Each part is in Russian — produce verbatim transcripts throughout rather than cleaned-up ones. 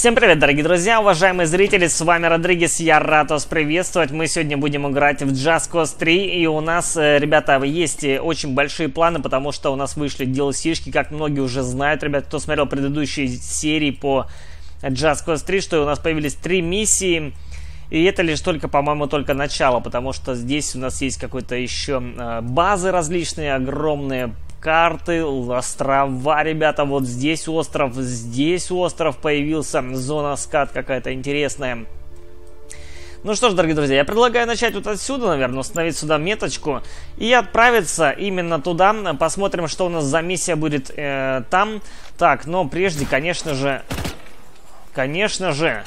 Всем привет, дорогие друзья, уважаемые зрители, с вами Родригес, я рад вас приветствовать. Мы сегодня будем играть в Just Cause три, и у нас, ребята, есть очень большие планы, потому что у нас вышли ди эл си-шки, как многие уже знают, ребят, кто смотрел предыдущие серии по Just Cause три, что у нас появились три миссии. И это лишь только, по-моему, только начало, потому что здесь у нас есть какой-то еще базы различные, огромные карты, острова, ребята. Вот здесь остров, здесь остров появился, зона скат какая-то интересная. Ну что ж, дорогие друзья, я предлагаю начать вот отсюда, наверное, установить сюда меточку и отправиться именно туда. Посмотрим, что у нас за миссия будет э, там. Так, но прежде, конечно же, конечно же...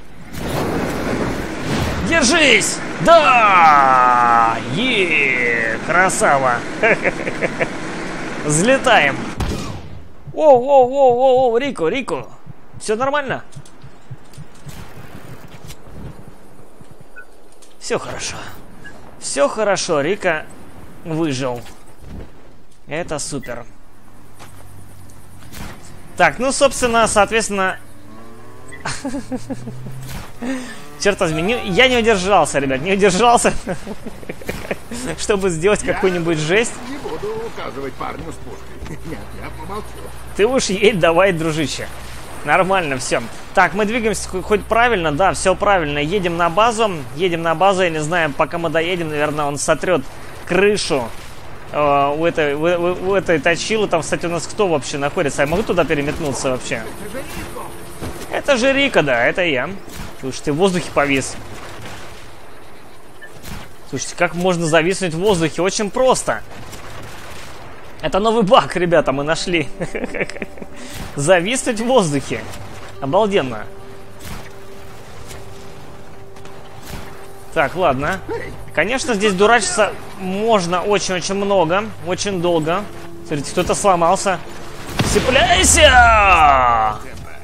Держись! Да! Еее! Красава! Взлетаем! Оу-оу-оу-оу! Рико, Рико! Все нормально? Все хорошо. Все хорошо, Рика выжил. Это супер. Так, ну, собственно, соответственно... Черт возьми, не, я не удержался, ребят, не удержался, чтобы сделать какую-нибудь жесть. Не буду указывать парню с пушкой. Нет, я помолчу. Ты уж едь давай, дружище. Нормально все. Так, мы двигаемся хоть правильно, да, все правильно. Едем на базу, едем на базу, я не знаю, пока мы доедем, наверное, он сотрет крышу э, у, этой, у, у, у этой точилы. Там, кстати, у нас кто вообще находится? Я могу туда переметнуться вообще? Это же Рика, да, это я. Слушайте, в воздухе повис. Слушайте, как можно зависнуть в воздухе? Очень просто. Это новый баг, ребята, мы нашли. Зависнуть в воздухе. Обалденно. Так, ладно. Конечно, здесь дурачиться можно очень-очень много. Очень долго. Смотрите, кто-то сломался. Цепляйся!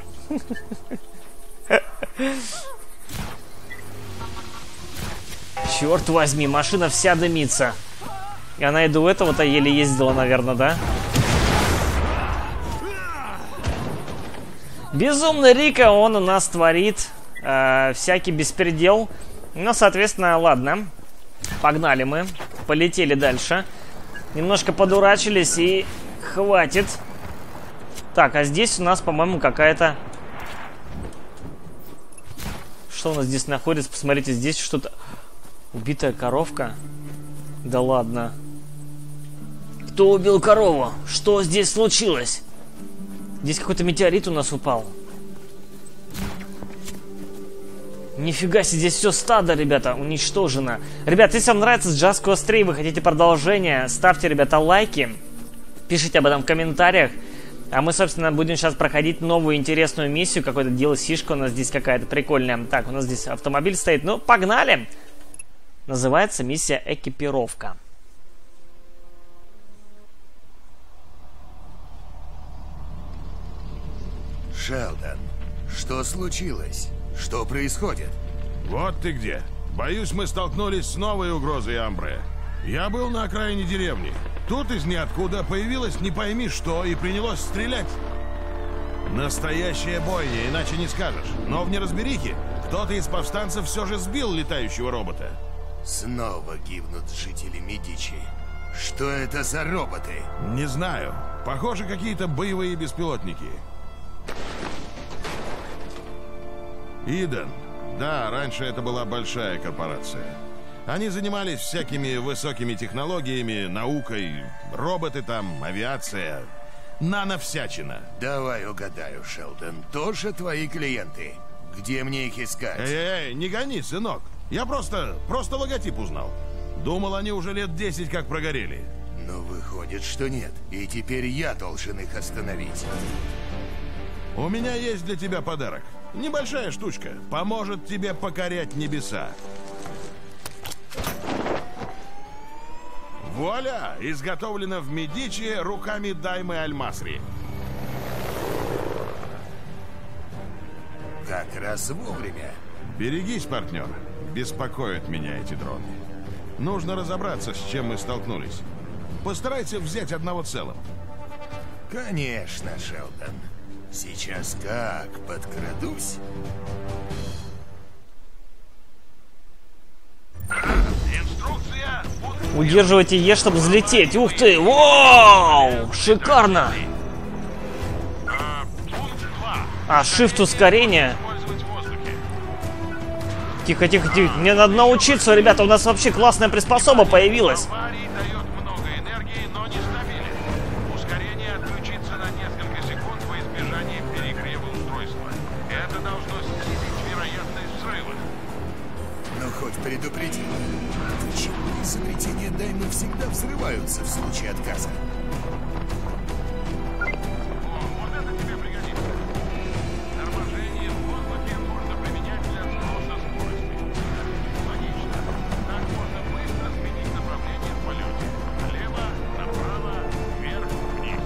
Черт возьми, машина вся дымится. И она и до этого-то еле ездила, наверное, да? Безумный Рика, он у нас творит э, всякий беспредел. Ну, соответственно, ладно. Погнали мы. Полетели дальше. Немножко подурачились и хватит. Так, а здесь у нас, по-моему, какая-то... Что у нас здесь находится? Посмотрите, здесь что-то... Убитая коровка? Да ладно. Кто убил корову? Что здесь случилось? Здесь какой-то метеорит у нас упал. Нифига себе, здесь все стадо, ребята, уничтожено. Ребят, если вам нравится Just Cause три, вы хотите продолжение, ставьте, ребята, лайки. Пишите об этом в комментариях. А мы, собственно, будем сейчас проходить новую интересную миссию. Какой-то ди эл си-шка у нас здесь какая-то прикольная. Так, у нас здесь автомобиль стоит. Ну, погнали! Называется миссия «Экипировка». Шелдон, что случилось? Что происходит? Вот ты где. Боюсь, мы столкнулись с новой угрозой, Амбре. Я был на окраине деревни. Тут из ниоткуда появилось не пойми что и принялось стрелять. Настоящая бойня, иначе не скажешь. Но в неразберихе кто-то из повстанцев все же сбил летающего робота. Снова гибнут жители Медичи. Что это за роботы? Не знаю. Похоже, какие-то боевые беспилотники. Иден. Да, раньше это была большая корпорация. Они занимались всякими высокими технологиями, наукой, роботы там, авиация, нановсячина. Давай угадаю, Шелдон, тоже твои клиенты? Где мне их искать? Эй, эй, не гони, сынок. Я просто, просто логотип узнал. Думал, они уже лет десять как прогорели. Но выходит, что нет. И теперь я должен их остановить. У меня есть для тебя подарок. Небольшая штучка. Поможет тебе покорять небеса. Вуаля! Изготовлено в Медичи руками Даймы Аль-Масри. Как раз вовремя. Берегись, партнер. Беспокоят меня эти дроны. Нужно разобраться, с чем мы столкнулись. Постарайся взять одного целым. Конечно, Шелдон. Сейчас как подкрадусь? Инструкция. Удерживайте Е, чтобы взлететь. Ух ты! Вау! Шикарно! Пункт два. А, shift ускорение. Использовать в воздухе. Тихо, тихо, тихо. Мне надо научиться, ребята. У нас вообще классная приспособа появилась. Аварий дает много энергии, но нестабилен. Ускорение отключится на несколько секунд во избежание перегрева устройства. Это должно снизить вероятность взрыва. Ну, хоть предупреди. Почему изобретения Даймы всегда взрываются в случае отказа? О, вот это тебе пригодится. Торможение в воздухе можно применять для сброса скорости. Логично. Так можно быстро сменить направление в полете. Налево, направо, вверх, вниз.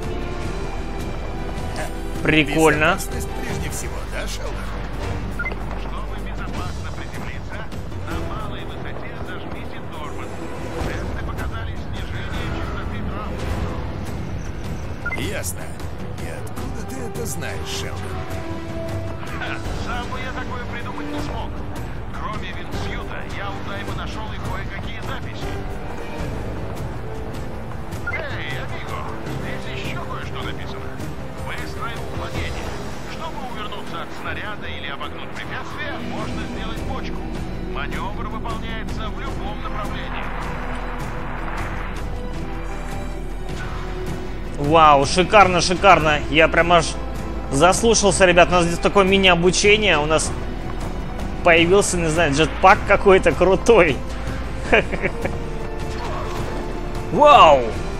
Прикольно. Безопасность прежде всего, да, Шелдон? Чтобы безопасно приземлиться, на малой высоте зажмите тормоз. Тесты показали снижение частоты травм. Ясно. И откуда ты это знаешь, Шелдон? Ха, сам бы я такое придумать не смог. Кроме винсьюта, я у Даймы нашел и кое-какие записи. Эй, амиго, здесь еще кое-что написано. Выстроил уклонение. Чтобы увернуться от снаряда или обогнуть препятствие, можно сделать бочку. Маневр выполняется в любом направлении. Вау, шикарно, шикарно. Я прям аж заслушался, ребят. У нас здесь такое мини-обучение. У нас появился, не знаю, джетпак какой-то крутой. Вау!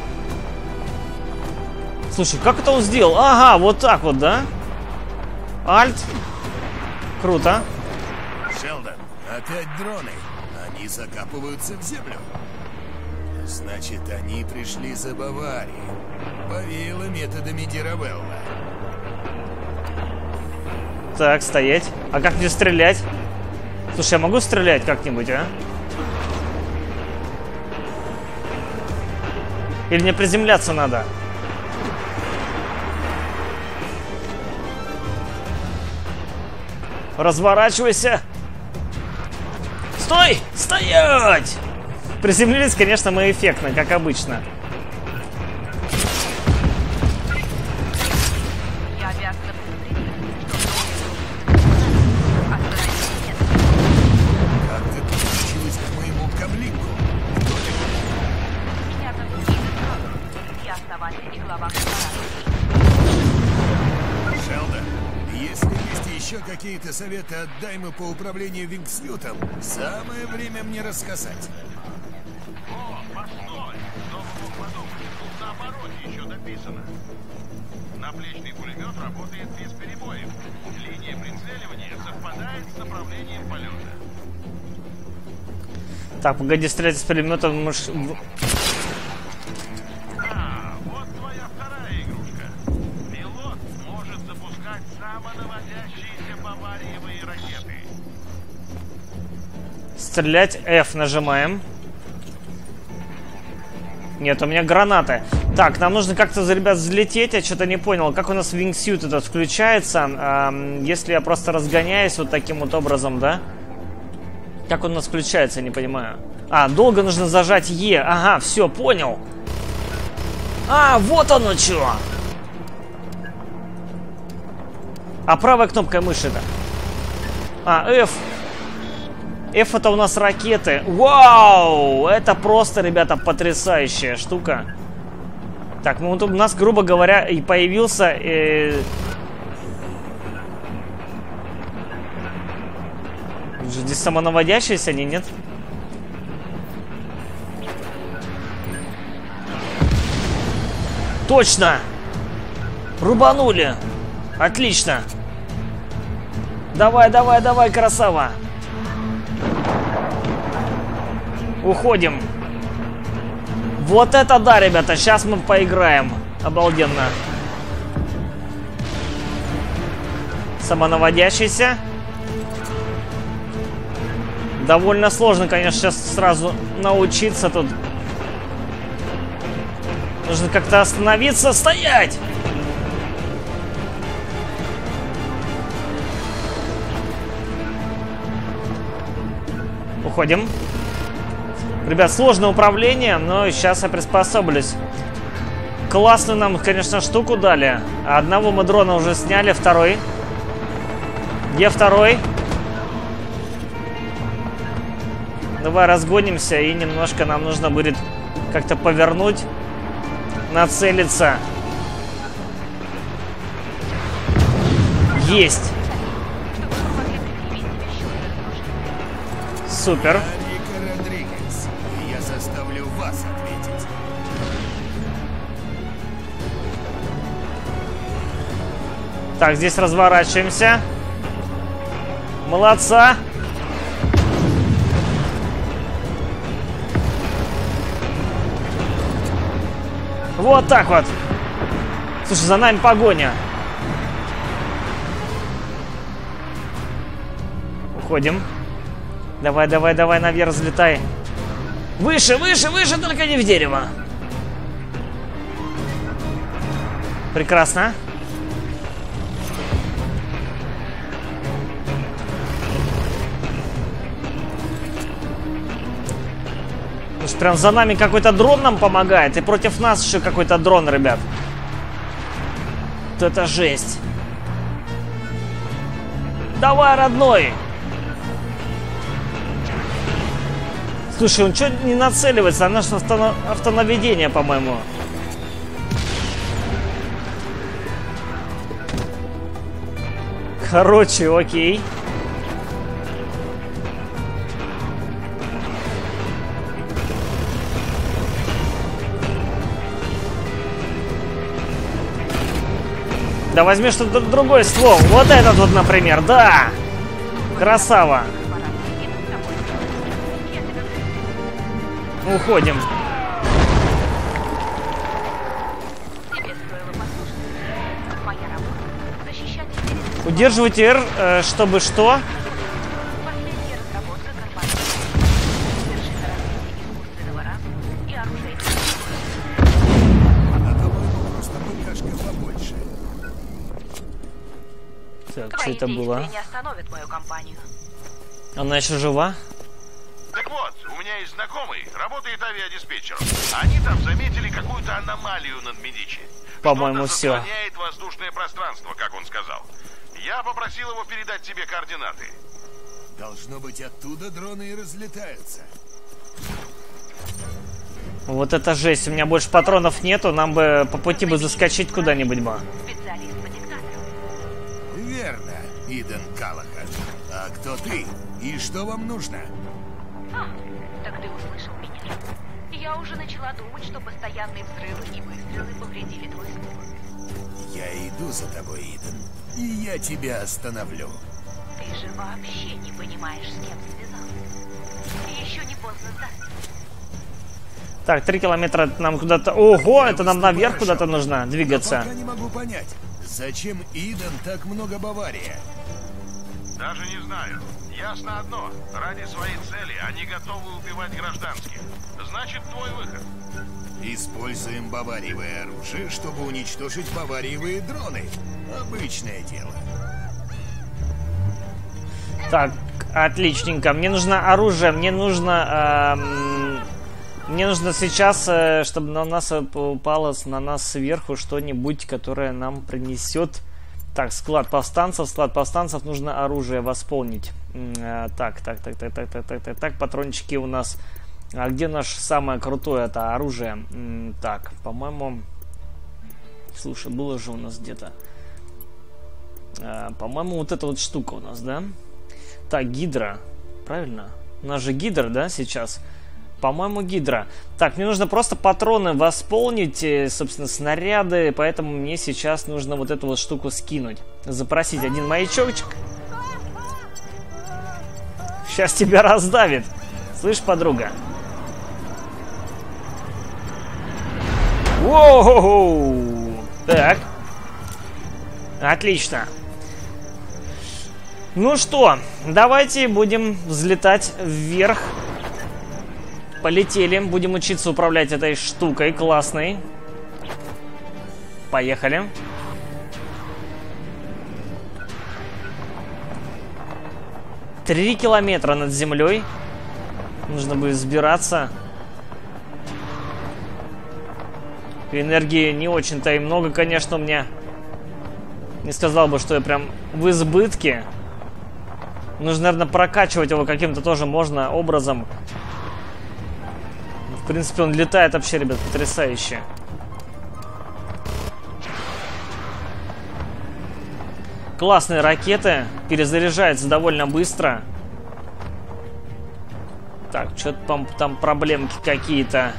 Слушай, как это он сделал? Ага, вот так вот, да? Альт. Круто. Шелдон, опять дроны. Они закапываются в землю. Значит, они пришли за Баварией. Повеяло методами Диравелла. Так, стоять. А как мне стрелять? Слушай, я могу стрелять как-нибудь, а? Или мне приземляться надо? Разворачивайся! Стой! Стоять! Приземлились, конечно, мы эффектно, как обычно. Я обязана предупредить, что остановить нет. Как ты подключилась к моему камлинку? Меня зовут Ина. Я основатель и глава корпорации. Шелдон, если есть еще какие-то советы от Даймы по управлению Вингсьютом, самое время мне рассказать. О, постой! Кто бы мог подумать? Тут на обороте еще написано. Наплечный пулемет работает без перебоев. Линия прицеливания совпадает с направлением полета. Так, погоди, стрелять из пулемета. Маш... А, вот твоя вторая игрушка. Пилот может запускать самонаводящиеся бавариевые ракеты. Стрелять F нажимаем. Нет, у меня гранаты. Так, нам нужно как-то, ребят, взлететь. Я что-то не понял, как у нас вингсьют этот включается. Эм, если я просто разгоняюсь вот таким вот образом, да? Как он у нас включается, я не понимаю. А, долго нужно зажать Е. Ага, все, понял. А, вот оно что. А правой кнопкой мыши-то? А, F. F это у нас ракеты. Вау! Это просто, ребята, потрясающая штука. Так, ну вот у нас, грубо говоря, и появился... Э... Здесь самонаводящиеся они, нет? Точно! Рубанули! Отлично! Давай, давай, давай, красава! Уходим. Вот это да, ребята. Сейчас мы поиграем. Обалденно. Самонаводящийся. Довольно сложно, конечно, сейчас сразу научиться тут. Нужно как-то остановиться. Стоять! Уходим. Ребят, сложное управление, но сейчас я приспособлюсь. Классную нам, конечно, штуку дали. Одного мы дрона уже сняли, второй. Где второй? Давай разгонимся, и немножко нам нужно будет как-то повернуть, нацелиться. Есть. Супер. Рика Родригес, и я заставлю вас ответить. Так, здесь разворачиваемся. Молодца. Вот так вот. Слушай, за нами погоня. Уходим. Давай, давай, давай, наверх взлетай. Выше, выше, выше, только не в дерево. Прекрасно. Слушай, прям за нами какой-то дрон нам помогает. И против нас еще какой-то дрон, ребят. Вот это жесть. Давай, родной. Слушай, он что не нацеливается? Она же авто... автонаведение, по-моему. Короче, окей. Да возьми что-то другой ствол. Вот этот вот, например. Да. Красава. Уходим. Удерживайте R, э, чтобы что? Так, что это было? Не остановит мою компанию. Она еще жива? Так вот, у меня есть знакомый, работает авиадиспетчером. Они там заметили какую-то аномалию над Медичи. По-моему, Что-то все. заслоняет воздушное пространство, как он сказал. Я попросил его передать тебе координаты. Должно быть, оттуда дроны и разлетаются. Вот это жесть. У меня больше патронов нету. Нам бы по пути бы заскочить куда-нибудь бы. Специалист по диктатору. Верно, Иден Калахан. А кто ты? И что вам нужно? А, так ты услышал меня. Я уже начала думать, что постоянные взрывы и выстрелы повредили твой слух. Я иду за тобой, Иден. И я тебя остановлю. Ты же вообще не понимаешь, с кем связался. Еще не поздно сдаться. Так, три километра нам куда-то... Ого, это нам наверх куда-то нужно двигаться. Пока не могу понять, зачем Иден так много Бавария? Даже не знаю. Ясно одно. Ради своей цели они готовы убивать гражданских. Значит, твой выход. Используем бавариевое оружие, чтобы уничтожить бавариевые дроны. Обычное дело. Так, отличненько. Мне нужно оружие, мне нужно... Эм, мне нужно сейчас, э, чтобы на нас упало на нас сверху что-нибудь, которое нам принесет... Так, склад повстанцев, склад повстанцев, нужно оружие восполнить. Э, так, так, так, так, так, так, так, так, так, патрончики у нас... А где наше самое крутое это оружие? М, так, по-моему... Слушай, было же у нас где-то... Э, по-моему, вот эта вот штука у нас, да? Так, гидра. Правильно? У нас же гидра, да, сейчас? По-моему, гидра. Так, мне нужно просто патроны восполнить, собственно, снаряды, поэтому мне сейчас нужно вот эту вот штуку скинуть. Запросить один маячочек. Сейчас тебя раздавит. Слышь, подруга? Воу! Так. Отлично. Ну что, давайте будем взлетать вверх. Полетели. Будем учиться управлять этой штукой классной. Поехали. Три километра над землей. Нужно будет сбираться. Энергии не очень-то и много, конечно, у меня. Не сказал бы, что я прям в избытке. Нужно, наверное, прокачивать его каким-то тоже можно образом. В принципе, он летает вообще, ребят, потрясающе. Классные ракеты. Перезаряжается довольно быстро. Так, что-то там, там проблемки какие-то.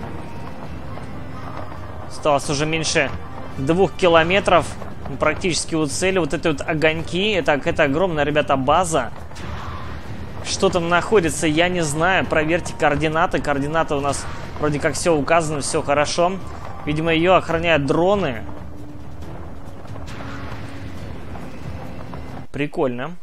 Осталось уже меньше двух километров. Практически у цели. Вот это вот огоньки. Это, это огромная, ребята, база. Что там находится, я не знаю. Проверьте координаты. Координаты у нас вроде как все указано, все хорошо. Видимо, ее охраняют дроны. Прикольно.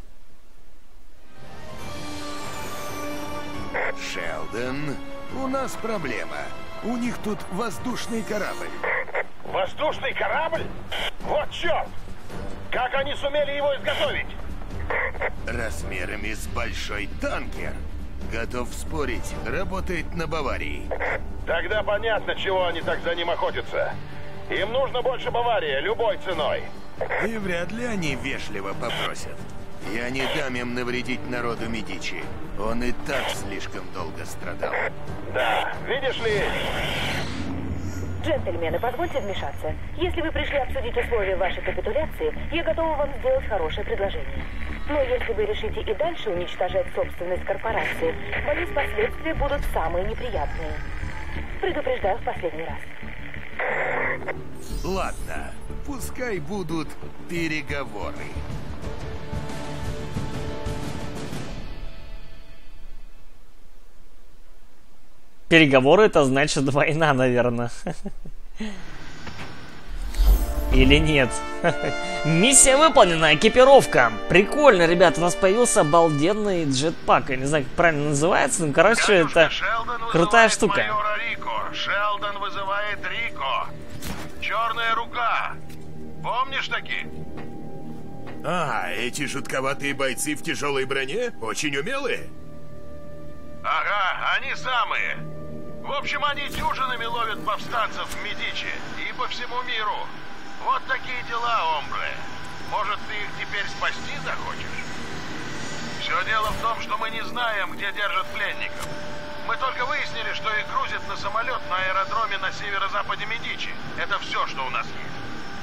Шелдон, у нас проблема. У них тут воздушный корабль. Воздушный корабль? Вот черт! Как они сумели его изготовить? Размерами с большой танкер. Готов спорить, работает на Баварии. Тогда понятно, чего они так за ним охотятся. Им нужно больше Баварии, любой ценой. И вряд ли они вежливо попросят. Я не дам им навредить народу Медичи. Он и так слишком долго страдал. Да, видишь ли... Джентльмены, позвольте вмешаться. Если вы пришли обсудить условия вашей капитуляции, я готова вам сделать хорошее предложение. Но если вы решите и дальше уничтожать собственность корпорации, боюсь, последствия будут самые неприятные. Предупреждаю в последний раз. Ладно, пускай будут переговоры. Переговоры — это значит война, наверное. Или нет? Миссия выполнена, экипировка. Прикольно, ребята, у нас появился обалденный джетпак. Я не знаю, как правильно называется, но, короче, это крутая штука. Шелдон вызывает Рико. Черная рука. Помнишь такие? А, эти жутковатые бойцы в тяжелой броне? Очень умелые? Ага, они самые. В общем, они дюжинами ловят повстанцев в Медичи и по всему миру. Вот такие дела, омбре. Может, ты их теперь спасти захочешь? Все дело в том, что мы не знаем, где держат пленников. Мы только выяснили, что их грузят на самолет на аэродроме на северо-западе Медичи. Это все, что у нас есть.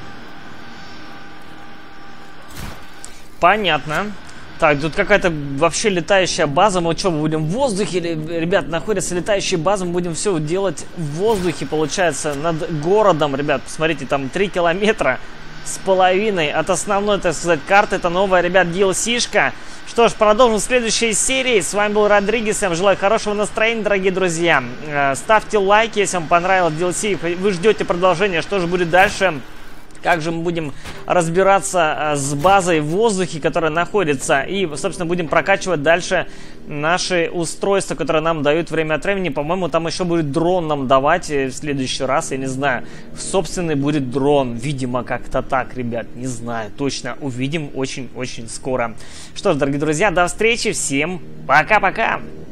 Понятно. Так, тут какая-то вообще летающая база. Мы что, мы будем в воздухе? Или, ребят, находится летающая база. Мы будем все делать в воздухе, получается, над городом. Ребят, посмотрите, там три километра с половиной от основной, так сказать, карты. Это новая, ребят, ди эл си-шка. Что ж, продолжим в следующей серии. С вами был Родригес. Я вам желаю хорошего настроения, дорогие друзья. Ставьте лайки, если вам понравилось ди эл си. Вы ждете продолжения. Что же будет дальше? Как же мы будем разбираться с базой в воздухе, которая находится. И, собственно, будем прокачивать дальше наши устройства, которые нам дают время от времени. По-моему, там еще будет дрон нам давать в следующий раз. Я не знаю. Собственный будет дрон. Видимо, как-то так, ребят. Не знаю. Точно. Увидим очень-очень скоро. Что ж, дорогие друзья, до встречи. Всем пока-пока.